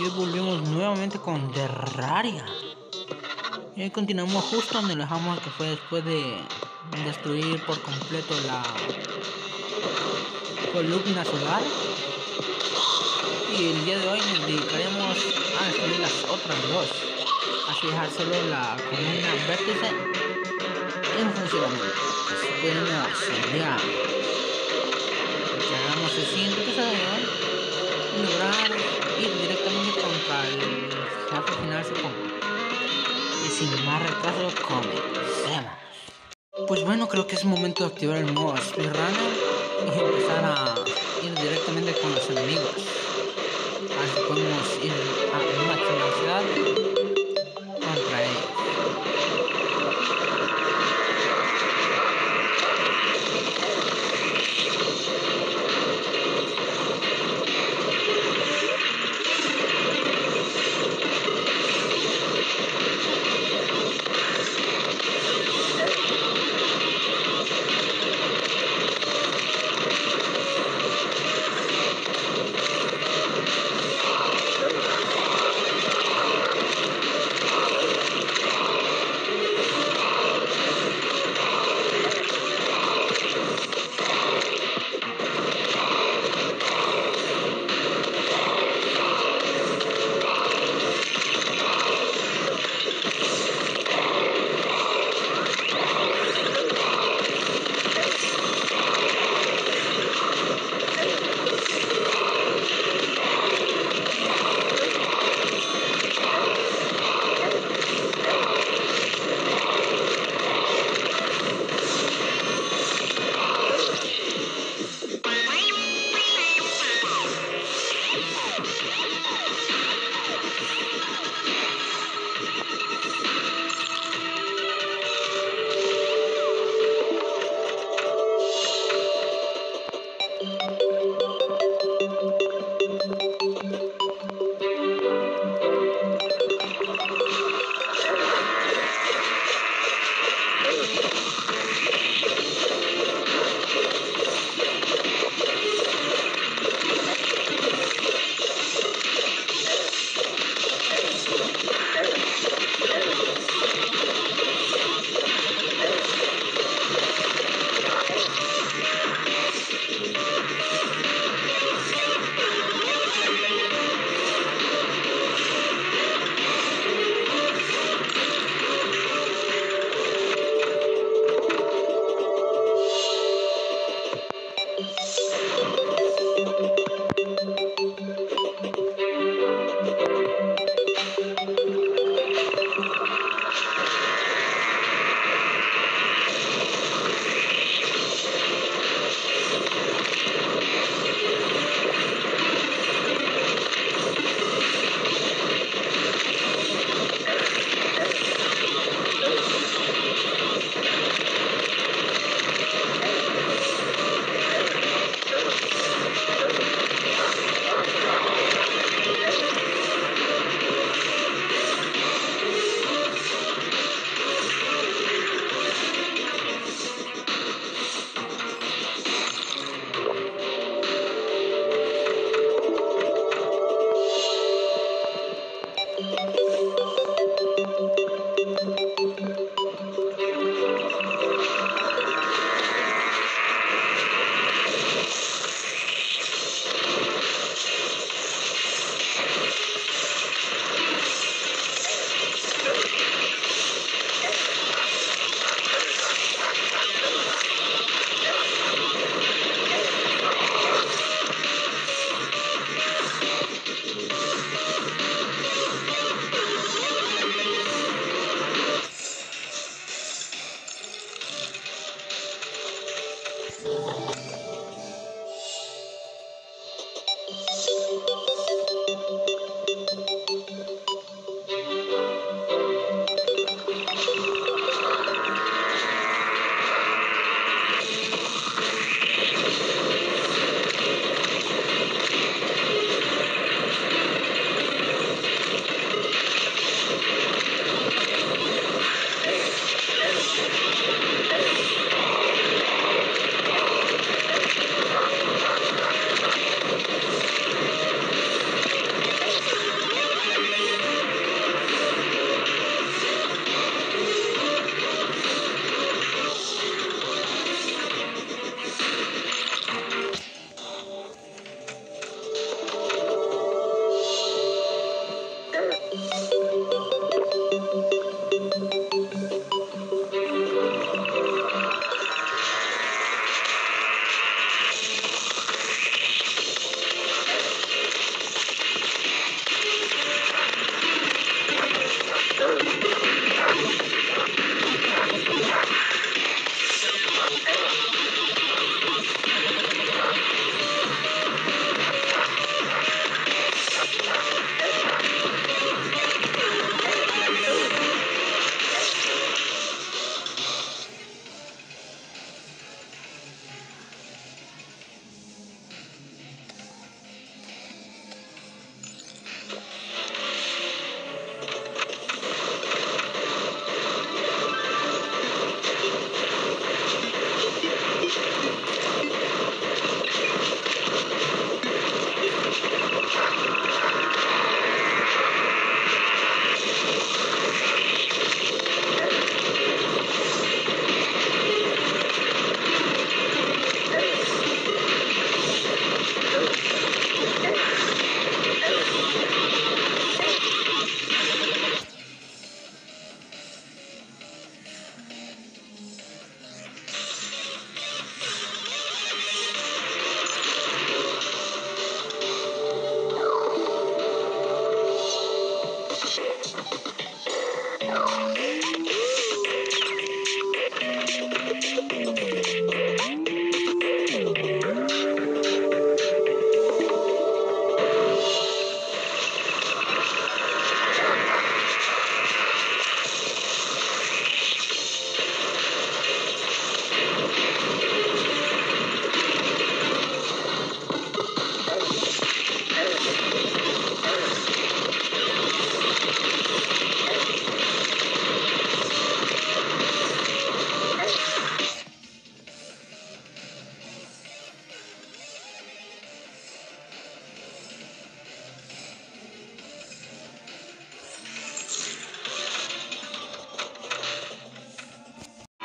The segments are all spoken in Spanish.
hoy volvimos nuevamente con Terraria. Y hoy continuamos justo donde lo dejamos, que fue después de destruir por completo la columna solar. Y el día de hoy nos dedicaremos a destruir las otras dos, así dejar solo la columna vértice en funcionamiento. Así podemos ya que hagamos el siguiente episodio y lograr ir directamente contra el jefe final, supongo. Y sin más retraso, comencemos. Pues bueno, creo que es momento de activar el modo speedrunner y empezar a ir directamente con los enemigos. Así podemos ir a máxima velocidad contra ellos.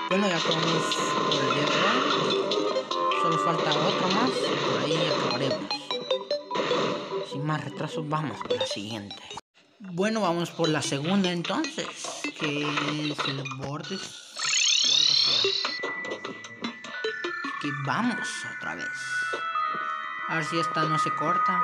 Bueno, ya acabamos por el día de hoy. Solo falta otro más y por ahí acabaremos. Sin más retrasos, vamos por la siguiente. Bueno, vamos por la segunda entonces, que es el bordes o algo así. Que vamos otra vez. A ver si esta no se corta.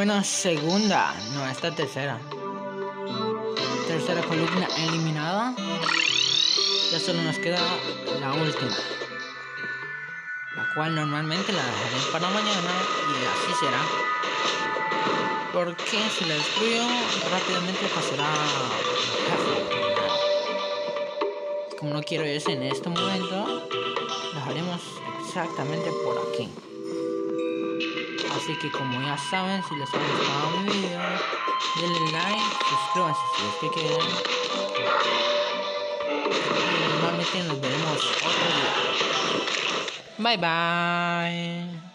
Bueno, segunda, no, esta tercera. Tercera columna eliminada. Ya solo nos queda la última, la cual normalmente la dejaré para mañana y así será. Porque si la destruyo rápidamente pasará el jefe. Como no quiero eso en este momento, lo dejaremos exactamente por aquí. Así que como ya saben, si les ha gustado mi video, denle like, suscríbanse si es que quieren. Y normalmente nos veremos otro día. Bye bye.